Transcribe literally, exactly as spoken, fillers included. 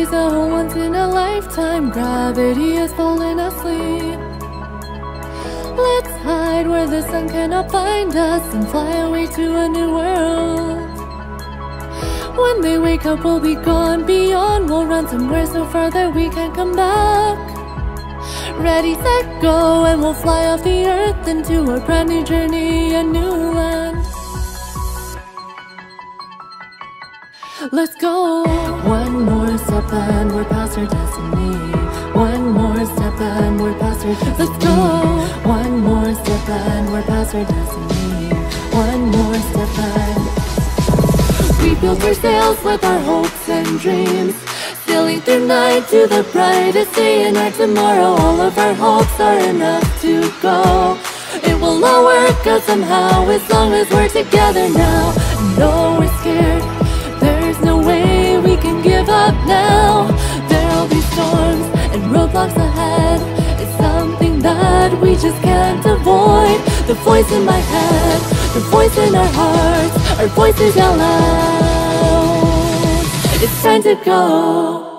Today's a once in a lifetime. Gravity has fallen asleep. Let's hide where the sun cannot find us and fly away to a new world. When they wake up, we'll be gone beyond. We'll run somewhere so far that we can't come back. Ready, set, go, and we'll fly off the earth into a brand new journey, a new land. Let's go! One more step and we're past our destiny. One more step and we're past our destiny. Let's go! One more step and we're past our destiny. One more step and we built our sails with our hopes and dreams, sailing through night to the brightest day in our tomorrow. All of our hopes are enough to go. It will all work out somehow as long as we're together now. No, we're scared. There's no way we can give up now. There'll be storms and roadblocks ahead. It's something that we just can't avoid. The voice in my head, the voice in our hearts, our voices yell out. It's time to go.